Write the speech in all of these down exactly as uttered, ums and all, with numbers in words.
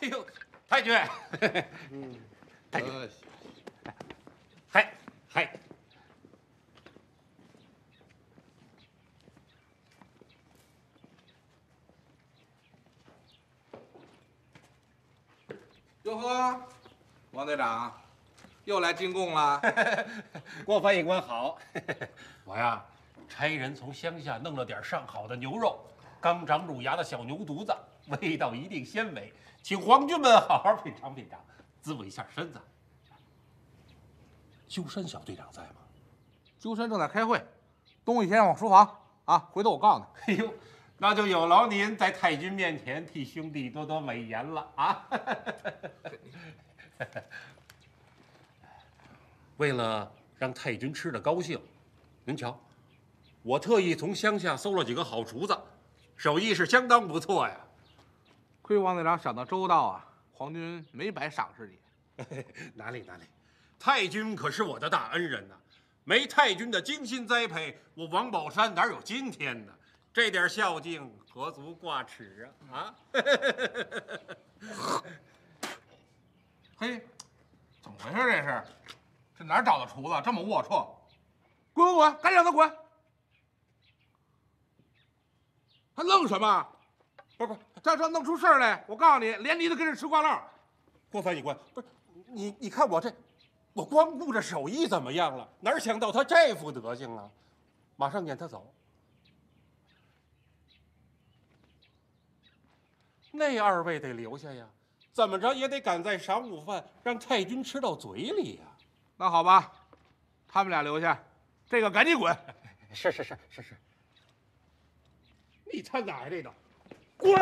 哎呦，太君， 嗯， 太君，嗨嗨。 哟呵，王队长，又来进贡了。 郭翻译官好，我呀，差人从乡下弄了点上好的牛肉，刚长乳牙的小牛犊子，味道一定鲜美，请皇军们好好品尝品尝，滋补一下身子。鸠山小队长在吗？ 鸠山正在开会，东西先让我书房啊，回头我告诉他。哎呦。 那就有劳您在太君面前替兄弟多多美言了啊！为了让太君吃得高兴，您瞧，我特意从乡下搜了几个好厨子，手艺是相当不错呀。 亏王队长想得周到啊，皇军没白赏识你。 哪里哪里，太君可是我的大恩人呐、啊，没太君的精心栽培，我王宝山哪有今天呢？ 这点孝敬何足挂齿啊！啊！ 嘿，怎么回事？这是，这哪儿找的厨子这么龌龊？滚滚滚，赶紧让他滚！还愣什么？不是不是，这这弄出事儿来，我告诉你，连你都跟着吃瓜烂。 郭翻译官，不是你，你看我这，我光顾着手艺怎么样了？哪想到他这副德行了？马上撵他走。 那二位得留下呀，怎么着也得赶在晌午饭让太君吃到嘴里呀。 那好吧，他们俩留下，这个赶紧滚！ 是是是是是。你他奶奶的，滚！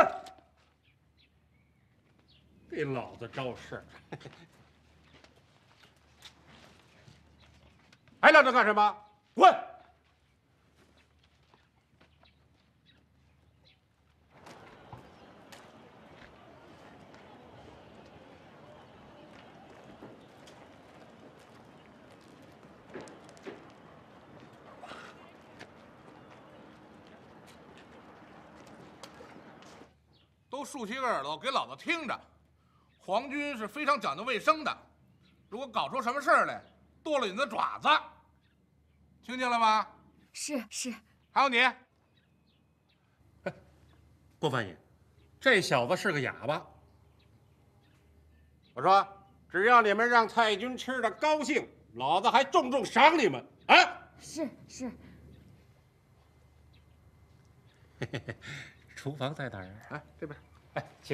给老子招事！还愣着干什么？滚！ 都竖起个耳朵给老子听着，皇军是非常讲究卫生的，如果搞出什么事儿来，剁了你的爪子，听见了吗？ 是是。 还有你， 郭翻译，这小子是个哑巴。我说，只要你们让太君吃得高兴，老子还重重赏你们啊！ 是是。 嘿嘿嘿。 厨房在哪儿啊？ 哎，这边。 哎，请。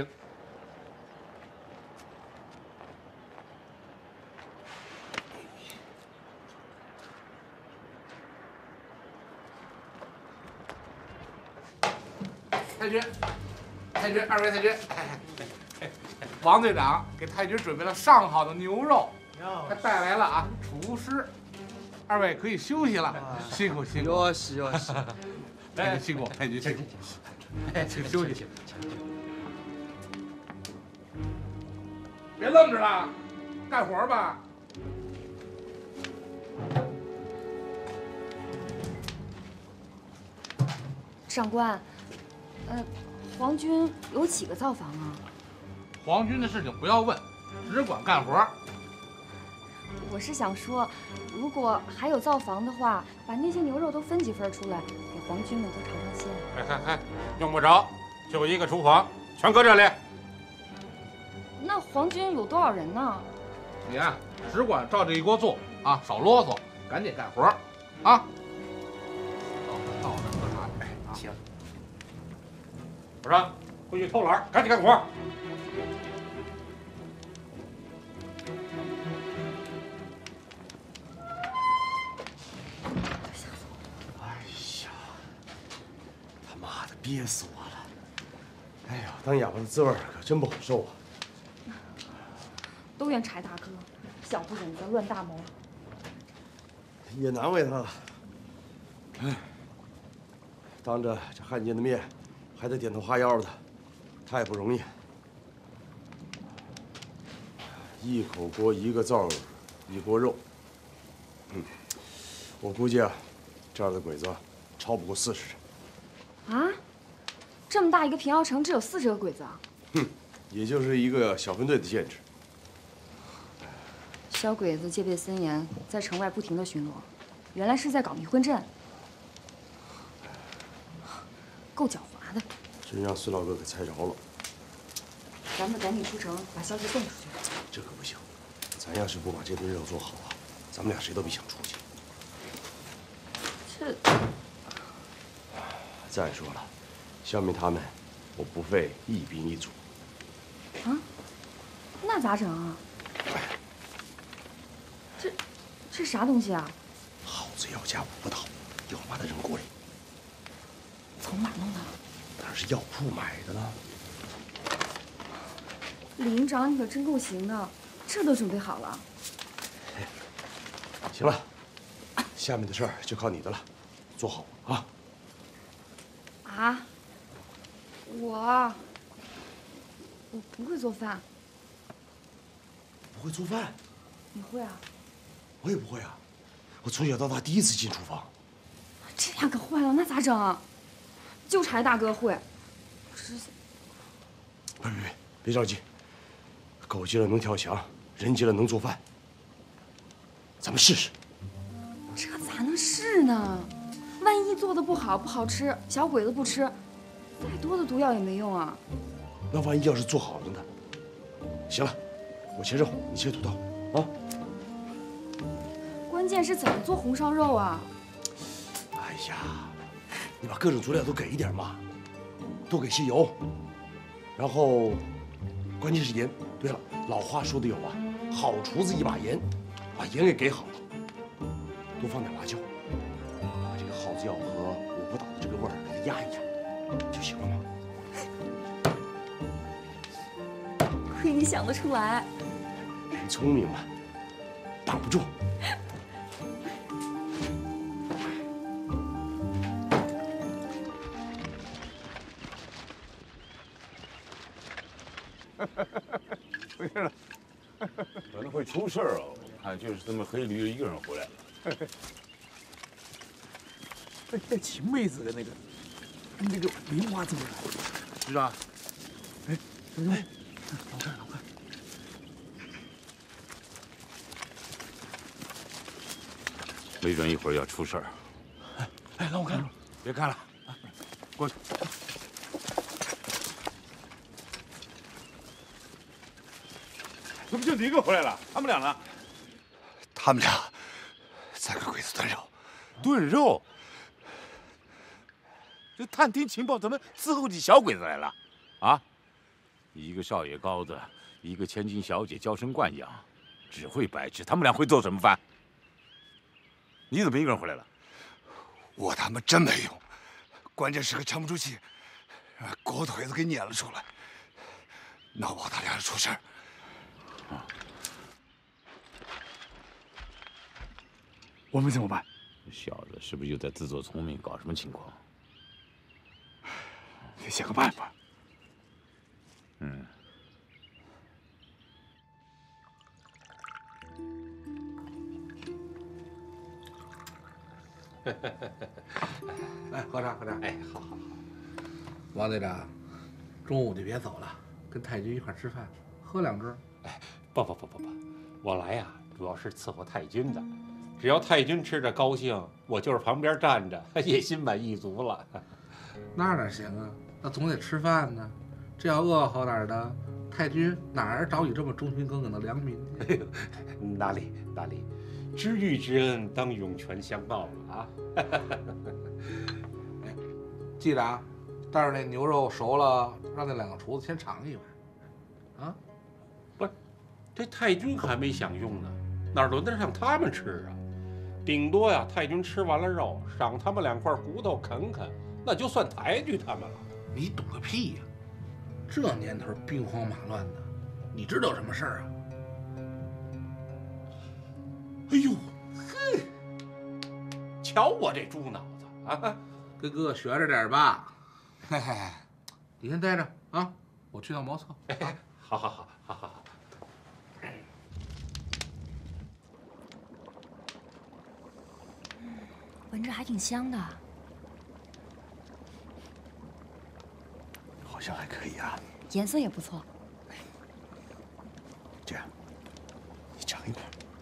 太君，太君，二位太君，王队长给太君准备了上好的牛肉，还带来了啊厨师，二位可以休息了，辛苦辛苦。 哟西哟西， 太君辛苦，太君辛苦。 哎，请休息去，别愣着了，干活吧。 长官，呃，皇军有几个灶房啊？ 皇军的事情不要问，只管干活。 我是想说，如果还有灶房的话，把那些牛肉都分几份出来，给皇军们都尝尝鲜。 哎嗨嗨，用不着，就一个厨房，全搁这里。 那皇军有多少人呢？ 你啊，只管照这一锅做啊，少啰嗦，赶紧干活啊！到到这喝茶去。哎， 行。我说，回去偷懒，赶紧干活。 憋死我了！哎呀，当哑巴的滋味可真不好受啊！ 都怨柴大哥，小不忍则乱大谋。 也难为他了。哎，当着这汉奸的面，还得点头哈腰的，太不容易。一口锅一个灶，一锅肉。嗯，我估计啊，这儿的鬼子超不过四十人。 啊？ 这么大一个平遥城，只有四十个鬼子啊！ 哼， 也就是一个小分队的建制。 小鬼子戒备森严，在城外不停的巡逻，原来是在搞迷魂阵，够狡猾的。 真让孙老哥给猜着了。 咱们赶紧出城，把消息送出去。 这可不行，咱要是不把这顿肉做好啊，咱们俩谁都别想出去。 这…… 再说了，消灭他们，我不费一兵一卒。 啊？那咋整啊？这这啥东西啊？ 耗子药加五个岛，一会儿把它扔锅里。 从哪弄的？ 当然是药铺买的了。 李营长，你可真够行的，这都准备好了。 行了，下面的事儿就靠你的了，做好啊。 啊？我我不会做饭。 不会做饭？ 你会啊？ 我也不会啊，我从小到大第一次进厨房。 这下可坏了，那咋整啊？就柴大哥会。这…… 别别别，别着急。狗急了能跳墙，人急了能做饭。咱们试试。 这咋能试呢？万一做的不好，不好吃，小鬼子不吃，再多的毒药也没用啊。 那万一要是做好了呢？行了，我切肉，你切土豆，啊。 关键是怎么做红烧肉啊？ 哎呀，你把各种佐料都给一点嘛，多给些油，然后关键是盐。对了，老话说的有啊，好厨子一把盐，把盐给给好了，多放点辣椒，把这个耗子药和五不岛的这个味儿给它压一压，就行了嘛。 亏你想得出来， 人聪明嘛，挡不住。 回来了，可能会出事儿哦。看就是这么黑驴一个人回来了。 那那秦妹子的那个那个梨花怎么来？ 是啊， 哎，怎么？老看老看。 没准一会儿要出事儿。 哎哎，让我看， 别看了，过去。怎么就你一个回来了？他们俩呢？ 他们俩在给鬼子炖肉。 炖肉？这探听情报怎么伺候起小鬼子来了？啊？一个少爷高子，一个千金小姐娇生惯养，只会白吃。他们俩会做什么饭？你怎么一个人回来了？ 我他妈真没用，关键时刻沉不住气，让狗腿子给撵了出来，闹不好他俩要出事儿。 啊！我们怎么办？ 这小子是不是又在自作聪明，搞什么情况？ 得想个办法。 嗯。 来喝茶喝茶。 哎，好好好。 王队长，中午就别走了，跟太君一块吃饭，喝两盅。 哎，不不不不不，我来呀，主要是伺候太君的。只要太君吃着高兴，我就是旁边站着，也心满意足了。 那哪行啊？那总得吃饭呢。这要饿好点的，太君哪儿找你这么忠心耿耿的良民去？ 哎呦，哪里哪里，知遇之恩当涌泉相报了啊！ 哎，记着啊，待会儿那牛肉熟了，让那两个厨子先尝一碗。啊， 不是，这太君还没享用呢，哪轮得上他们吃啊？顶多呀，太君吃完了肉，赏他们两块骨头啃啃，那就算抬举他们了。 你懂个屁呀！这年头兵荒马乱的，你知道什么事儿啊？ 哎呦，嘿，瞧我这猪脑子啊！ 跟哥哥学着点吧。嘿嘿，你先待着啊，我去趟茅厕。 哎，好好好好好好。 闻着还挺香的。 好像还可以啊。 颜色也不错。 这样，你尝一块。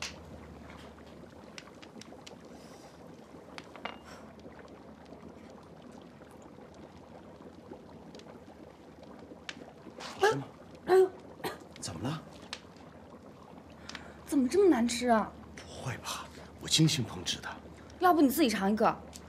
什么？怎么了？ 怎么这么难吃啊？ 不会吧，我精心烹制的。 要不你自己尝一个？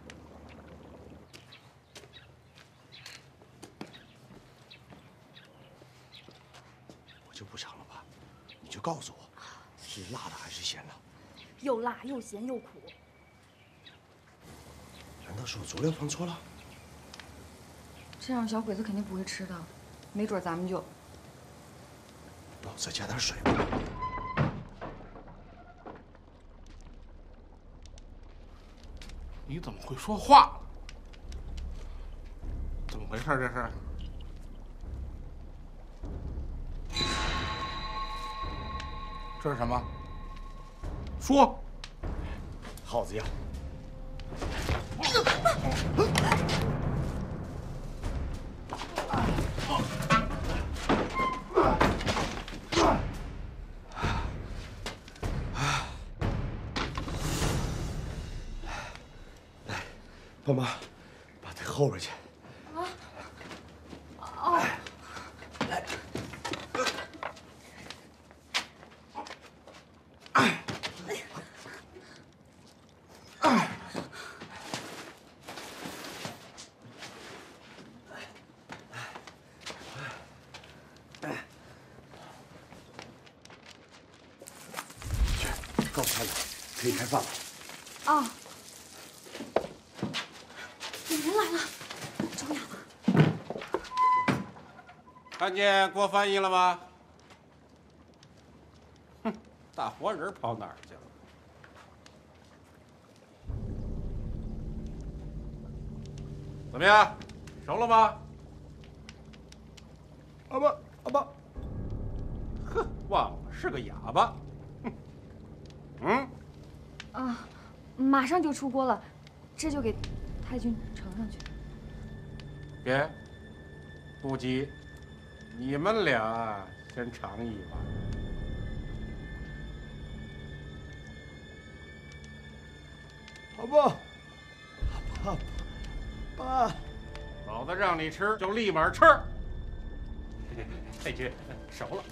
我就不尝了吧，你就告诉我，是辣的还是咸的？ 又辣又咸又苦。 难道是我佐料放错了？ 这样小鬼子肯定不会吃的，没准咱们就…… 那我再加点水吧。 你怎么会说话了？怎么回事？这是？这是什么？说。 耗子药。爸妈，把它后边去。 啊！哦。 来。去，告诉他们可以开饭了。 啊。有人来了，找哑巴。 看见郭翻译了吗？哼，大活人跑哪儿去了？怎么样，熟了吗？ 阿爸，阿爸， 哼，忘了是个哑巴。哼，嗯。 啊，马上就出锅了，这就给太君盛上去。 别，不急，你们俩先尝一把。 阿爸，爸，爸， 老子让你吃就立马吃。太君，熟了。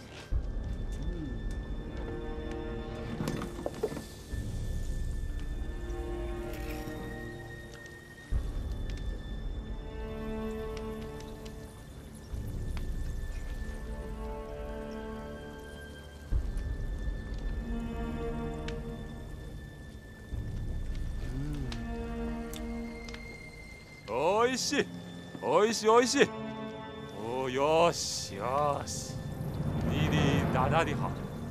おいしい、おいしい、おいしい。およしよし，你的大大的好。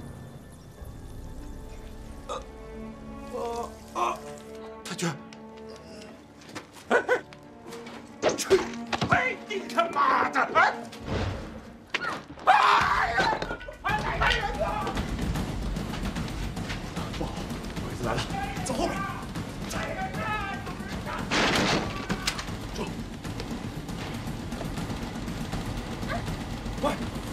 啊啊！太君， 去！哎，你他妈的！哎！哎呀！快来来人呐！ 不好，鬼子来了，走后面。快！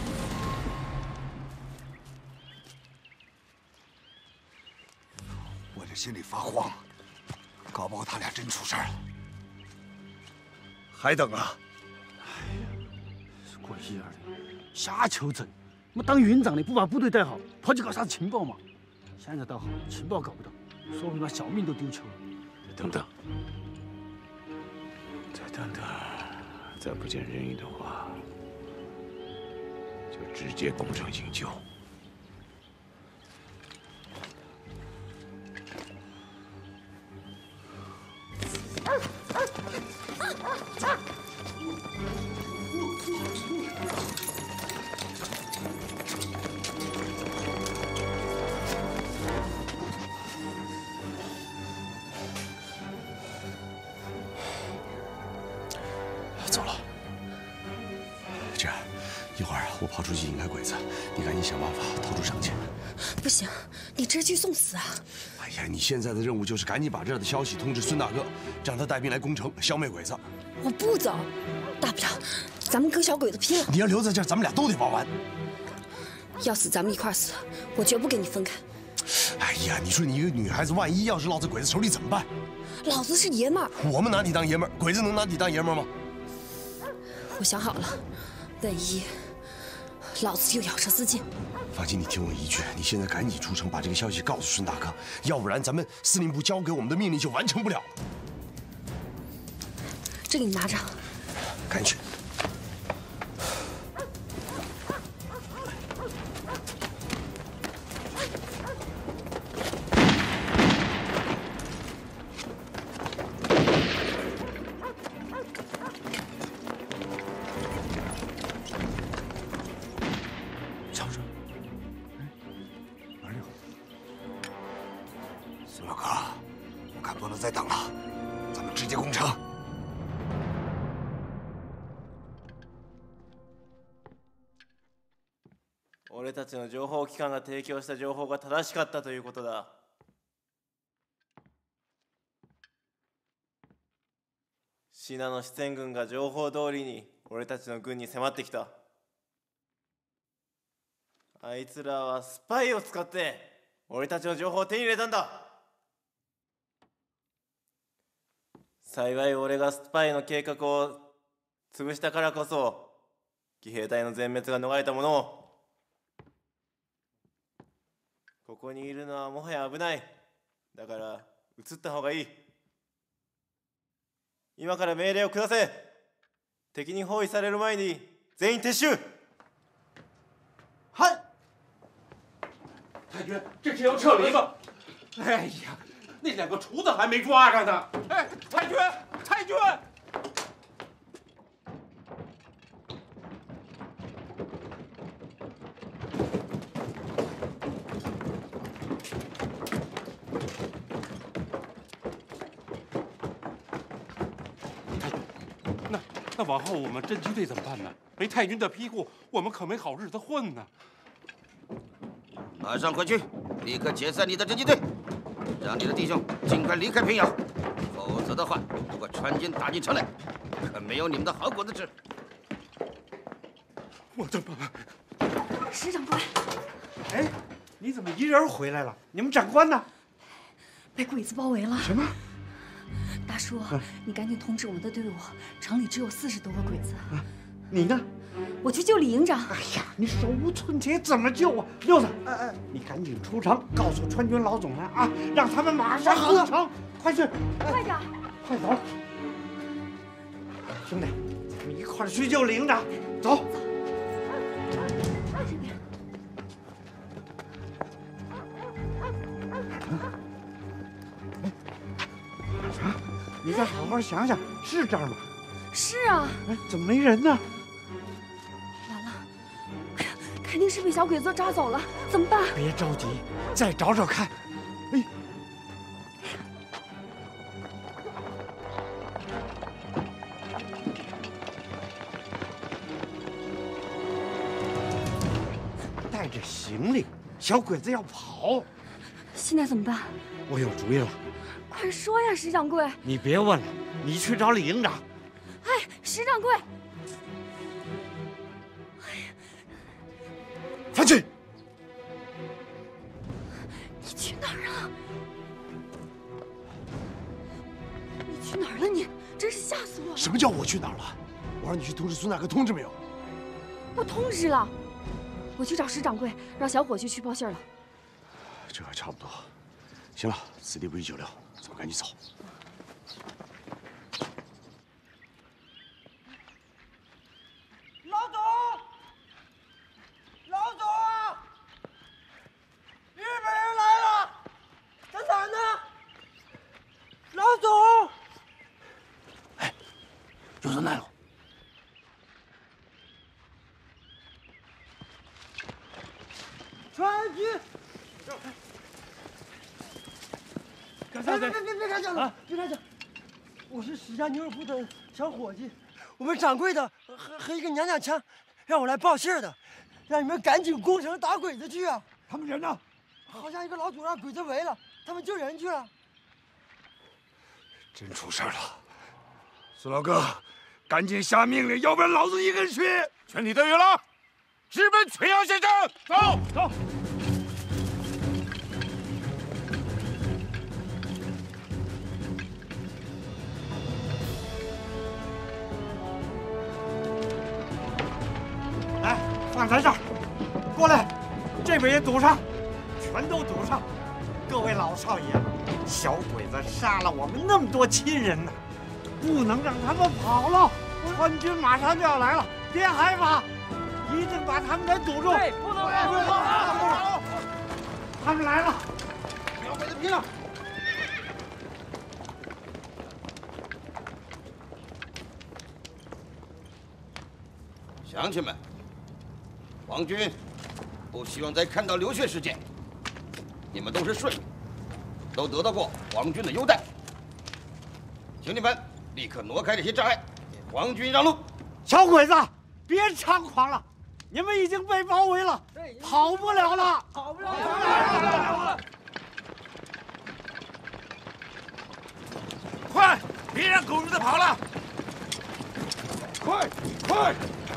我这心里发慌，搞不好他俩真出事儿了。还等啊？ 哎呀，鬼一样的，瞎求证。我当营长的不把部队带好，跑去搞啥子情报嘛？现在倒好，情报搞不到，说不定把小命都丢球了。 等等，再等等，再不见人影的话，就直接攻城营救。 走了。这样，一会儿我跑出去引开鬼子，你赶紧想办法偷出城去。 不行，你这是去送死啊！ 哎呀，你现在的任务就是赶紧把这儿的消息通知孙大哥，让他带兵来攻城，消灭鬼子。 我不走，大不了咱们跟小鬼子拼了。 你要留在这儿，咱们俩都得报完。 要死咱们一块死，我绝不跟你分开。 哎呀，你说你一个女孩子，万一要是落在鬼子手里怎么办？ 老子是爷们儿， 我们拿你当爷们儿，鬼子能拿你当爷们儿吗？ 我想好了，万一老子又咬舌自尽。 放心，你听我一句，你现在赶紧出城，把这个消息告诉孙大哥，要不然咱们司令部交给我们的命令就完成不了。 这个你拿着， 赶紧去。 俺たちの情報機関が提供した情報が正しかったということだ。シナの四川軍が情報通りに俺たちの軍に迫ってきた。あいつらはスパイを使って俺たちの情報を手に入れたんだ。幸い俺がスパイの計画を潰したからこそ騎兵隊の全滅が逃れたものを。ここにいるのはもはや危ない。だから移った方がいい。今から命令を下せ。敵に包囲される前に全員撤収。 嗨，太君，这是要撤离吗？哎呀，那两个厨子还没抓着呢。哎，太君，太君。那往后我们侦缉队怎么办呢？没太君的庇护，我们可没好日子混呢。 马上回去，立刻解散你的侦缉队，让你的弟兄尽快离开平遥，否则的话，如果川军打进城来，可没有你们的好果子吃。 我怎么办？ 石长官， 哎，你怎么一人回来了？你们长官呢？ 被鬼子包围了。 什么？ 大叔，你赶紧通知我们的队伍，城里只有四十多个鬼子。 啊，你呢？ 我去救李营长。 哎呀，你手无寸铁，怎么救啊？六子，哎哎，你赶紧出城，告诉川军老总们啊，让他们马上攻城，快去！ 快点， 快走！兄弟，咱们一块儿去救李营长，走。 这边。 你再好好想想，是这儿吗？ 是啊。 哎，怎么没人呢？ 完了，哎呀，肯定是被小鬼子抓走了，怎么办？ 别着急，再找找看。哎，带着行李，小鬼子要跑， 现在怎么办？ 我有主意了。 快说呀，石掌柜！ 你别问了，你去找李营长。 哎，石掌柜！ 哎呀，翻去！ 你去哪儿啊？你去哪儿了你？真是吓死我了！ 什么叫我去哪儿了？我让你去通知孙大哥，通知没有？ 我通知了。我去找石掌柜，让小伙计去报信了。 这还差不多。行了，此地不宜久留，咱们赶紧走。 老总，老总，日本人来了，咱咋呢？老总， 哎，有人来了。 川军。 别别别别别开枪了！别开枪！我是史家牛肉铺的小伙计，我们掌柜的和和一个娘娘腔，让我来报信的，让你们赶紧攻城打鬼子去啊！ 他们人呢？ 好像一个老主让鬼子围了，他们救人去了。 真出事了！孙老哥，赶紧下命令，要不然老子一个人去！ 全体队员了， 直奔崔阳先生。走走。 来，放在这儿，过来，这边也堵上，全都堵上。各位老少爷，小鬼子杀了我们那么多亲人呢，不能让他们跑了。川军马上就要来了，别害怕，一定把他们给堵住。对，不能跑，不能跑，他们来了，小鬼子拼了！ 乡亲们，皇军不希望再看到流血事件。你们都是顺民，都得到过皇军的优待，请你们立刻挪开这些障碍，给皇军让路。 小鬼子，别猖狂了，你们已经被包围了，跑不了了，跑不了了！ 快，别让狗日的跑了！快快！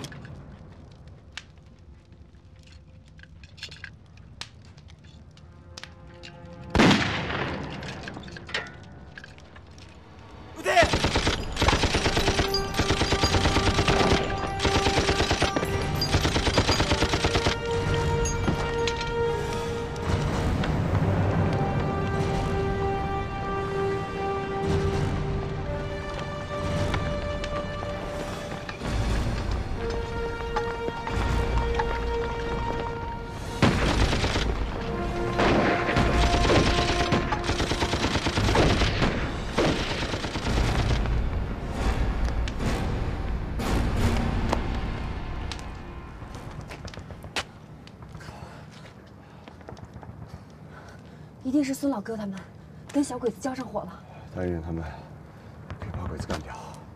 一定是孙老哥他们跟小鬼子交上火了。 答应他们，别把鬼子干掉。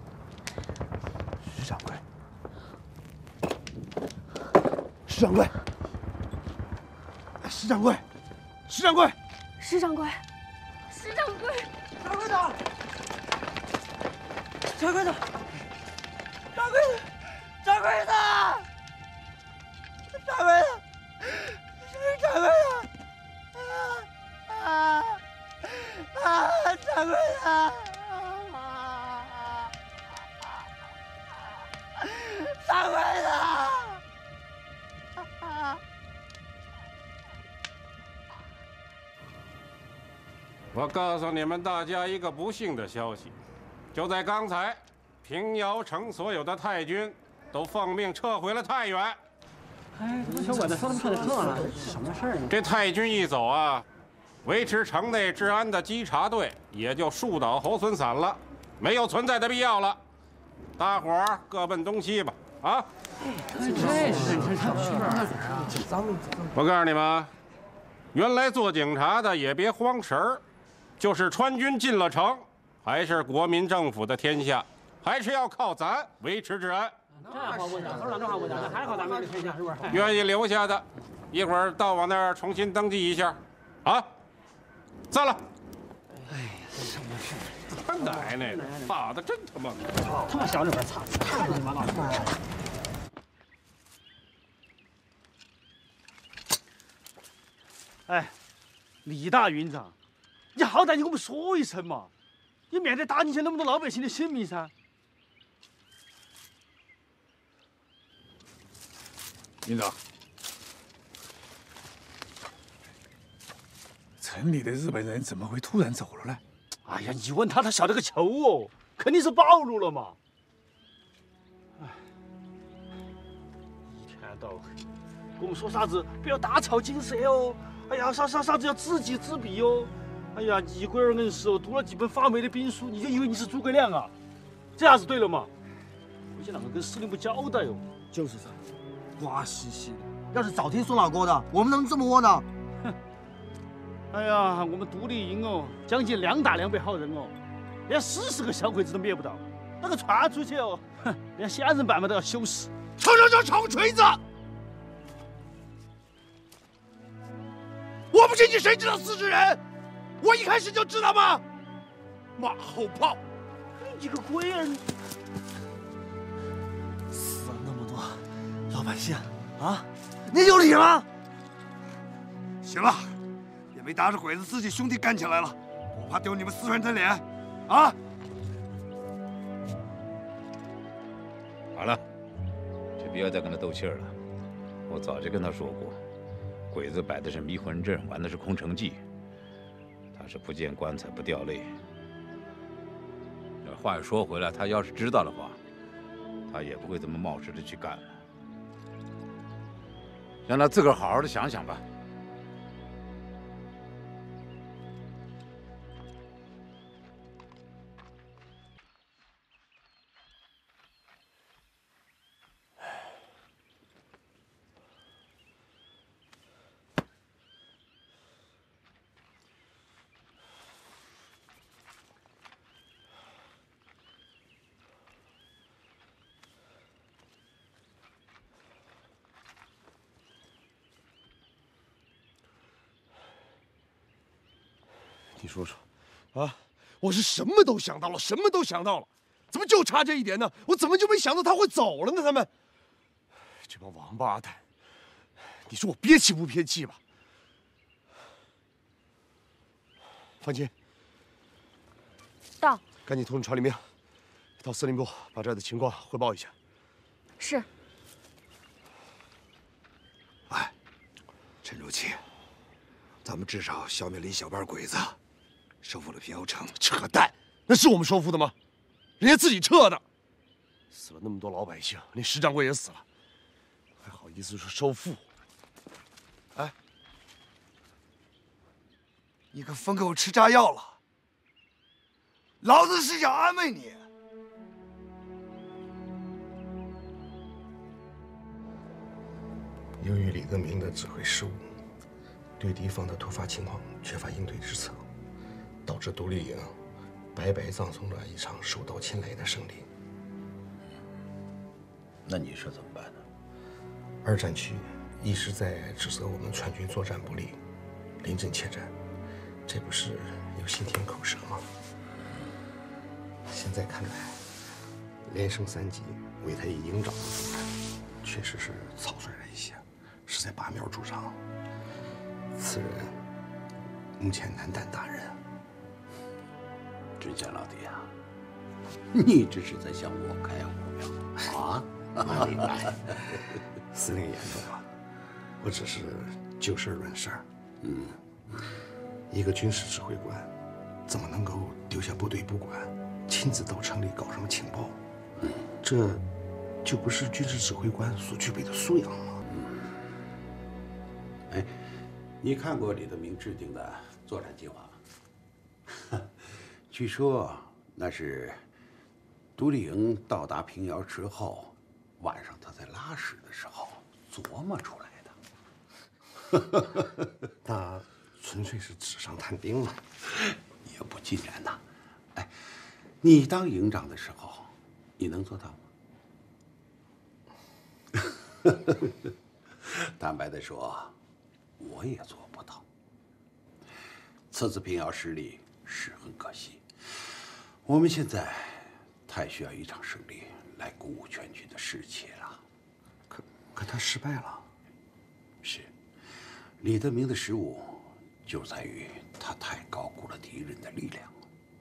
石掌柜，石掌柜，石掌柜，石掌柜， 石掌柜，石掌柜， 掌柜的，掌柜的，掌柜的，掌柜的，掌柜的，是掌柜的。啊啊！掌柜的，掌柜的， 我告诉你们大家一个不幸的消息，就在刚才，平遥城所有的太军都奉命撤回了太原。 哎，小鬼子说他们撤就撤了，什么事儿呢？ 这太军一走啊，维持城内治安的稽查队也就树倒猢狲散了，没有存在的必要了。大伙儿各奔东西吧！啊！ 这是这事儿啊！ 我告诉你们，原来做警察的也别慌神儿，就是川军进了城，还是国民政府的天下，还是要靠咱维持治安。 这话不讲，头上这话不讲，这还靠咱们这天下是不是？ 愿意留下的，一会儿到我那儿重新登记一下，啊！散了。 哎呀，什么事？ 他奶奶的，妈的，真他妈！ 他妈小这边擦，太他妈了！哎，李大营长，你好歹你跟我们说一声嘛，你免得打进去那么多老百姓的性命噻。 营长，城里的日本人怎么会突然走了呢？ 哎呀，你问他，他晓得个球哦，肯定是暴露了嘛。哎，一天到晚跟我们说啥子不要大吵惊蛇哦，哎呀，啥啥啥子要知己知彼哦，哎呀，你龟儿硬是哦，读了几本发霉的兵书，你就以为你是诸葛亮啊？这下子对了嘛？回去啷个跟司令部交代哟？ 就是噻，瓜兮兮的。要是早听孙老哥的，我们能这么窝囊？ 哼！哎呀，我们独立营哦，将近两打两百号人哦，连四十个小鬼子都灭不到，那个传出去哦，哼，连仙人板板都要羞死。 吵吵吵，吵个锤子！我不信你谁知道四十人？我一开始就知道吗？马后炮！ 你个龟儿！ 死了那么多老百姓， 啊，您有理了？ 行了，也没打着鬼子自己兄弟干起来了，我怕丢你们四川人的脸，啊！ 好了，就不要再跟他斗气儿了。我早就跟他说过，鬼子摆的是迷魂阵，玩的是空城计。他是不见棺材不掉泪。话又说回来，他要是知道的话，他也不会这么冒失的去干了。让他自个儿好好的想想吧。 你说说，啊，我是什么都想到了，什么都想到了，怎么就差这一点呢？我怎么就没想到他会走了呢？他们这帮王八蛋，你说我憋气不憋气吧？范琴， 到， 赶紧通知传令兵，到司令部把这儿的情况汇报一下。 是。 哎，陈如琪，咱们至少消灭了一小半鬼子。收复了平遥城， 扯淡！那是我们收复的吗？人家自己撤的。死了那么多老百姓，连石掌柜也死了，还好意思说收复？ 哎，你可疯给我吃炸药了！老子是想安慰你。 由于李德明的指挥失误，对敌方的突发情况缺乏应对之策。导致独立营白白葬送了一场手到擒来的胜利。 那你说怎么办呢？ 二战区一直在指责我们川军作战不力，临阵怯战，这不是有心甜口舌吗？现在看来，连升三级为他以营长的姿态，确实是草率了一些，是在拔苗助长。此人目前难担大任。 真相老弟啊，你这是在向我开火药啊？ 哪里来？司令言重了，我只是就事论事儿。嗯，一个军事指挥官怎么能够丢下部队不管，亲自到城里搞什么情报？嗯，这就不是军事指挥官所具备的素养吗？ 嗯。哎，你看过李德明制定的作战计划吗？据说那是独立营到达平遥之后，晚上他在拉屎的时候琢磨出来的。那纯粹是纸上谈兵嘛， 也不尽然呐。哎，你当营长的时候，你能做到吗？坦白的说，我也做不到。此次平遥失利是很可惜。我们现在太需要一场胜利来鼓舞全军的士气了。 可可他失败了。 是，李德明的失误就在于他太高估了敌人的力量。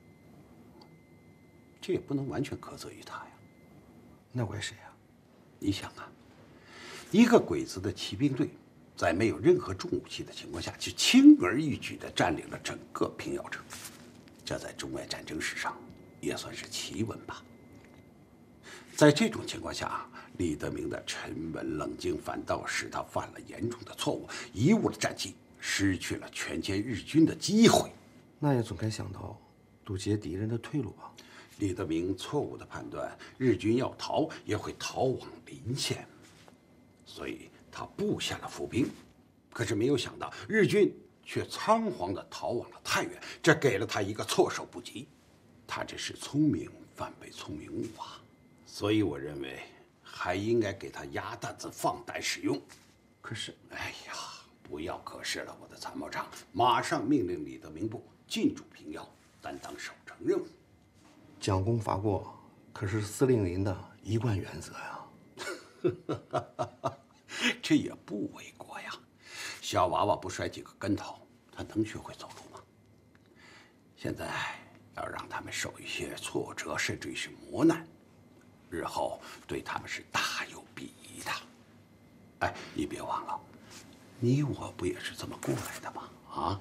这也不能完全苛责于他呀。 那怪谁呀？ 你想啊，一个鬼子的骑兵队，在没有任何重武器的情况下，就轻而易举地占领了整个平遥城，这在中外战争史上也算是奇闻吧。在这种情况下，李德明的沉稳冷静反倒使他犯了严重的错误，贻误了战机，失去了全歼日军的机会。 那也总该想到堵截敌人的退路吧？ 李德明错误的判断，日军要逃也会逃往临县，所以他布下了伏兵。可是没有想到，日军却仓皇地逃往了太原，这给了他一个措手不及。他这是聪明反被聪明误啊！所以我认为还应该给他鸭蛋子放胆使用。 可是， 哎呀，不要可是了，我的参谋长，马上命令李德明部进驻平遥，担当守城任务。 将功罚过，可是司令您的一贯原则呀。 这也不为过呀。小娃娃不摔几个跟头，他能学会走路吗？现在要让他们受一些挫折，甚至于是磨难，日后对他们是大有裨益的。哎，你别忘了，你我不也是这么过来的吗？啊！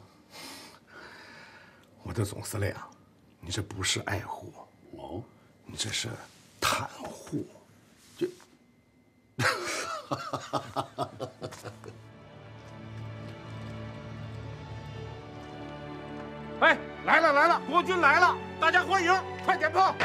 我的总司令，你这不是爱护哦， 你这是袒护。 这， 哎，来了来了，国军来了，大家欢迎，快点炮！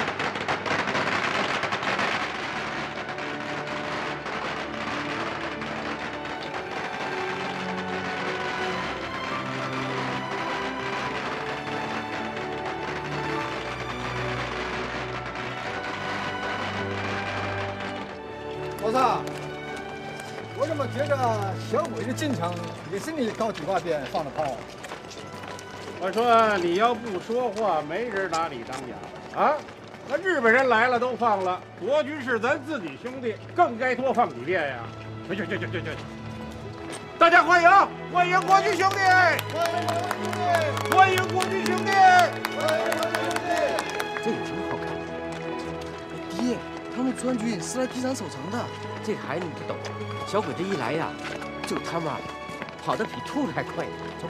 老三，我怎么觉着小鬼子进城也是你高举挂鞭放的炮？ 我说你要不说话，没人拿你当哑啊！那日本人来了都放了，国军是咱自己兄弟，更该多放几遍呀！去去去去去去！大家欢迎欢迎国军兄弟！欢迎国军兄弟！欢迎国军兄弟！ 这有什么好看的？爹，他们川军是来敌场守城的。 这孩子你不懂，小鬼子一来呀，就他妈跑得比兔子还快。走。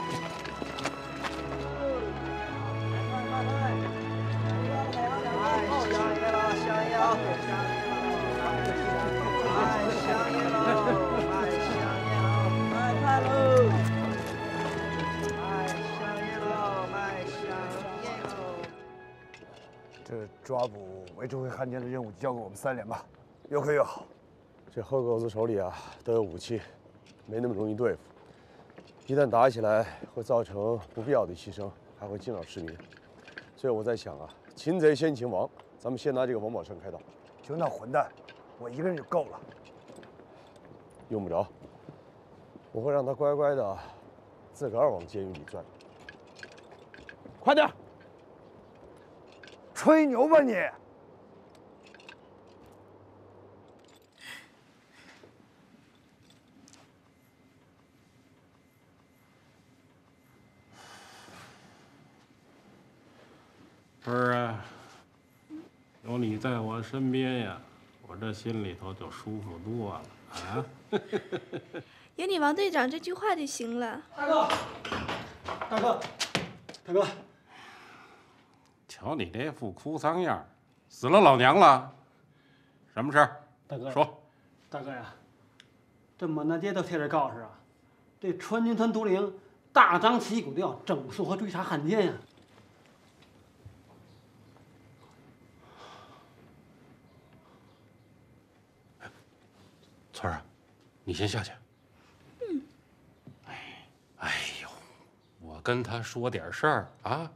这抓捕维州会汉奸的任务就交给我们三连吧，越快越好。 这后狗子手里啊都有武器，没那么容易对付。一旦打起来，会造成不必要的牺牲，还会惊扰市民。所以我在想啊，擒贼先擒王，咱们先拿这个王宝胜开刀。 就那混蛋，我一个人就够了。 用不着，我会让他乖乖的自个儿往监狱里钻。快点！ 吹牛吧你！ 儿啊，有你在我身边呀，我这心里头就舒服多了啊！ 有你王队长这句话就行了。 大哥，大哥，大哥， 瞧你这副哭丧样，死了老娘了？什么事儿？ 大哥说。 大哥呀，这满大街都贴着告示啊，这川军团独领大张旗鼓的要整肃和追查汉奸呀。 村儿啊，你先下去。 嗯。 哎，哎呦，我跟他说点事儿啊。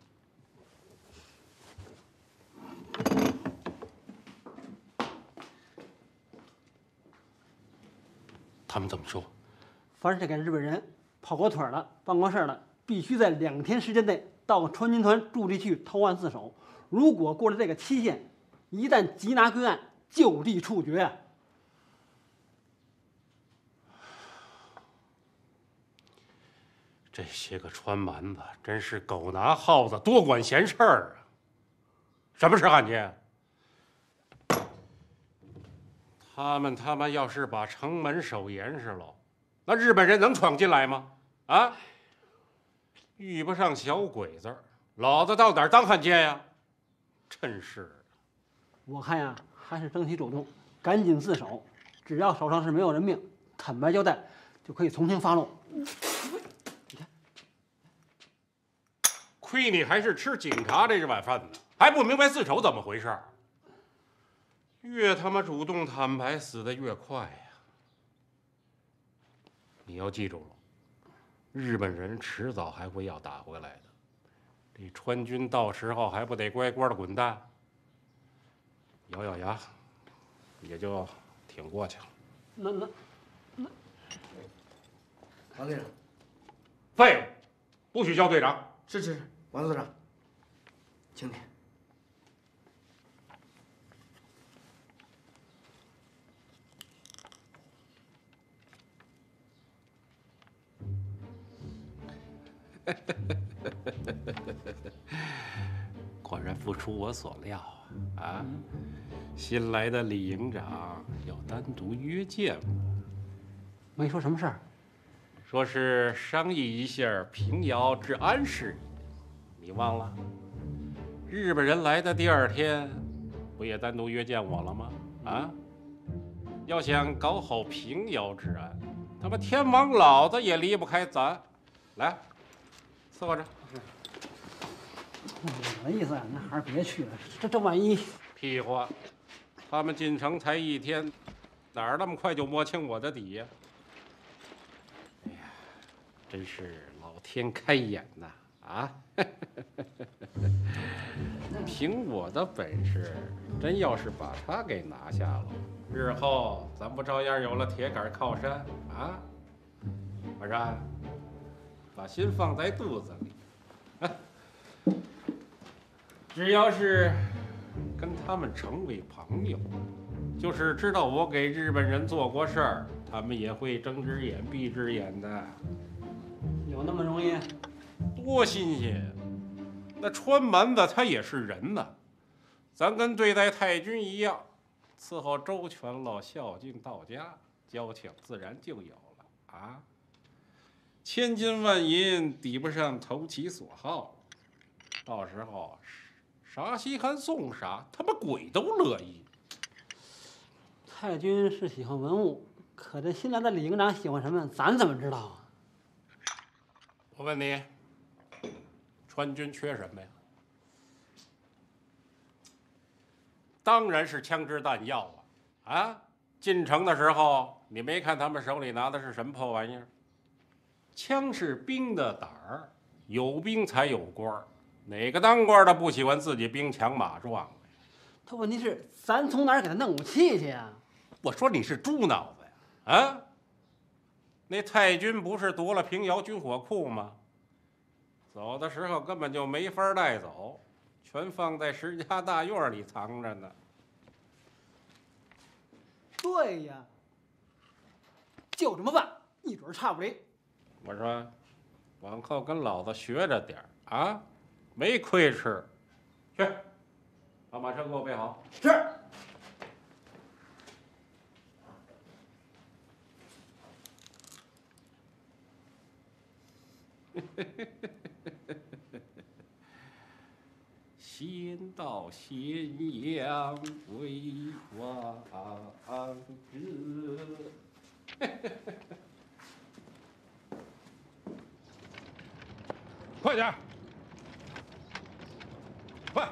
他们怎么说？ 凡是跟日本人跑过腿了、办过事儿了，必须在两天时间内到川军团驻地去投案自首。如果过了这个期限，一旦缉拿归案，就地处决。 这些个川蛮子真是狗拿耗子，多管闲事儿啊！什么是汉奸？他们他妈要是把城门守严实喽，那日本人能闯进来吗？啊！遇不上小鬼子，老子到哪儿当汉奸呀？真是！ 我看呀，还是争取主动，赶紧自首。只要手上是没有人命，坦白交代，就可以从轻发落。 亏你还是吃警察这碗饭呢，还不明白自首怎么回事？越他妈主动坦白，死得越快呀！你要记住了，日本人迟早还会要打回来的。这川军到时候还不得乖乖的滚蛋？咬咬牙，也就挺过去了。 那那那， 王队长， 废物，不许叫队长。 是是是，王队长，请你。 果然不出我所料啊！啊，新来的李营长要单独约见我。 没说什么事儿， 说是商议一下平遥治安事宜。你忘了？日本人来的第二天，不也单独约见我了吗？啊！要想搞好平遥治安，他妈天王老子也离不开咱。来，伺候着。 我的意思啊，那还是别去了。这这万一…… 屁话！他们进城才一天，哪儿那么快就摸清我的底呀？哎呀，真是老天开眼呐！啊！凭我的本事，真要是把他给拿下了，日后咱不照样有了铁杆靠山啊？我说，把心放在肚子里。只要是跟他们成为朋友，就是知道我给日本人做过事儿，他们也会睁只眼闭只眼的。 有那么容易？ 多新鲜！那川蛮子他也是人呐，咱跟对待太君一样，伺候周全了，孝敬到家，交情自然就有了啊！千金万银抵不上投其所好，到时候啥稀罕送啥，他妈鬼都乐意。 太君是喜欢文物，可这新来的李营长喜欢什么，咱怎么知道啊？ 我问你，川军缺什么呀？当然是枪支弹药啊！啊，进城的时候，你没看他们手里拿的是什么破玩意儿？枪是兵的胆儿，有兵才有官儿。哪个当官的不喜欢自己兵强马壮？ 他问题是，咱从哪儿给他弄武器去呀？ 我说你是猪脑子呀！啊，那太君不是夺了平遥军火库吗？走的时候根本就没法带走，全放在石家大院里藏着呢。 对呀，就这么办，一准差不离。 我说，往后跟老子学着点儿啊，没亏吃。去，把马车给我备好。 是。 先到咸阳为王者。快点，快，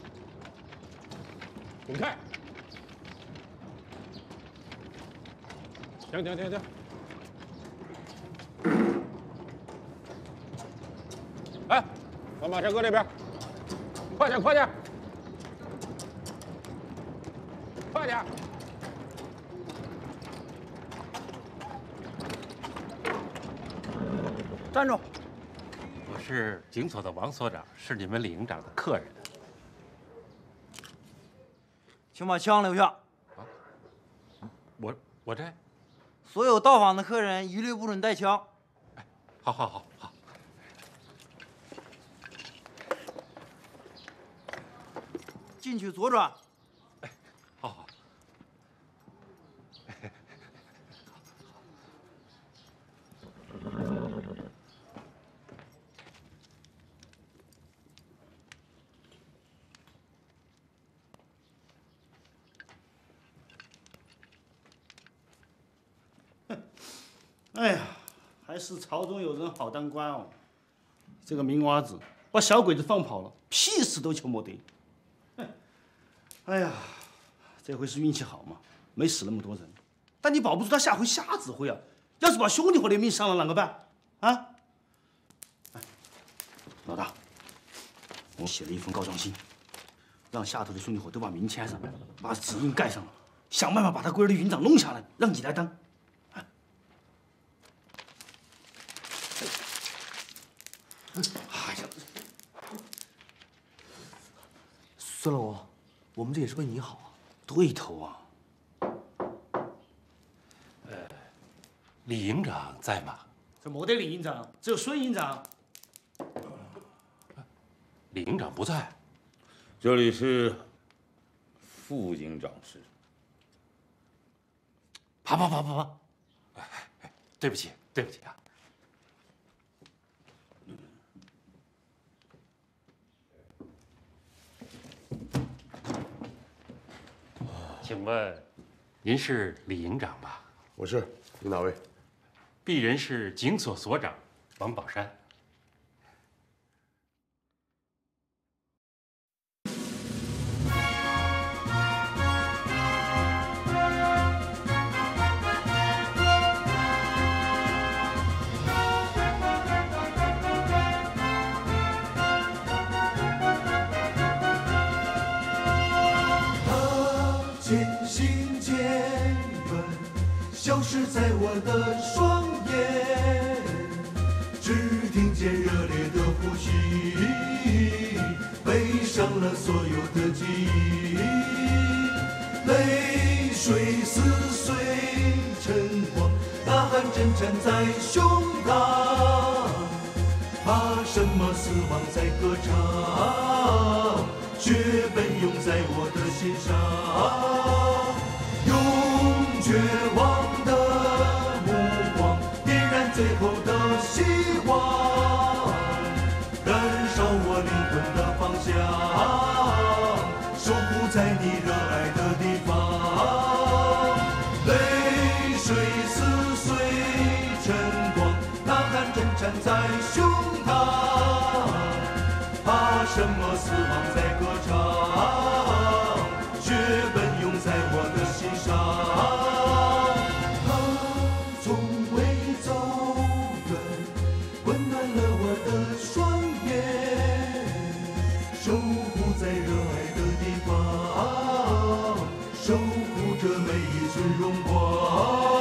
滚开！停停停停！哎，把马车搁这边，快点快点，快点！ 站住！ 我是警所的王所长，是你们李营长的客人。 请把枪留下。 啊，我我这。 所有到访的客人一律不准带枪。 哎，好好好好。 进去左转。 哎，好好。 哎呀，还是朝中有人好当官哦。这个明娃子把小鬼子放跑了，屁事都求没得。哎呀，这回是运气好嘛，没死那么多人。但你保不住他下回瞎指挥啊！要是把兄弟伙的命伤了，啷个办？啊？哎，老大，我写了一封告状信，让下头的兄弟伙都把名签上，把指印盖上了，想办法把他龟儿的营长弄下来，让你来当。哎呀， 孙老伯，我们这也是为你好啊。 对头啊。 呃，李营长在吗？ 这没得李营长，只有孙营长。 李营长不在。 这里是副营长室。 啪啪啪啪啪！哎哎，对不起，对不起啊。请问，您是李营长吧？ 我是，你哪位？ 鄙人是警所所长王宝山。 渐行渐远，消失在我的双眼，只听见热烈的呼吸，背上了所有的记忆，泪水撕碎晨光，呐喊震颤在胸膛，怕什么死亡在歌唱，血奔涌在我的心上，用绝望的目光点燃最后的希望，燃烧我灵魂的方向，守护在你热爱的地方，泪水撕碎晨光，呐喊震颤在胸膛，怕什么死亡在歌唱，血奔涌在我的心上，它从未走远，温暖了我的双眼，守护在热爱的地方，守护着每一寸荣光。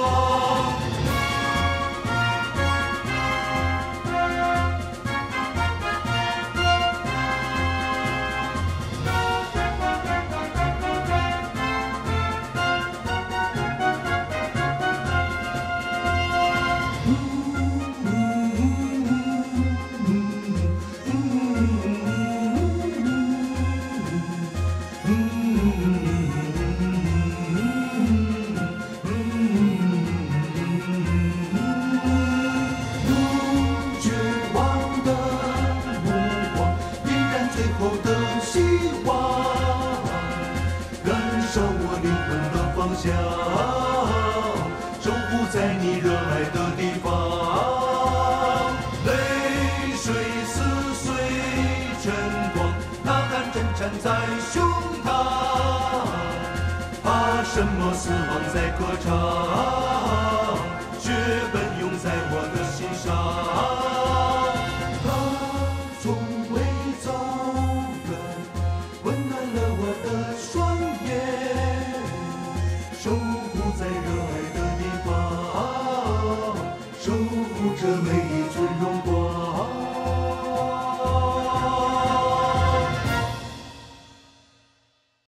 守护在你热爱的地方，泪水撕碎晨光，呐喊震颤在胸膛，怕什么死亡在歌唱。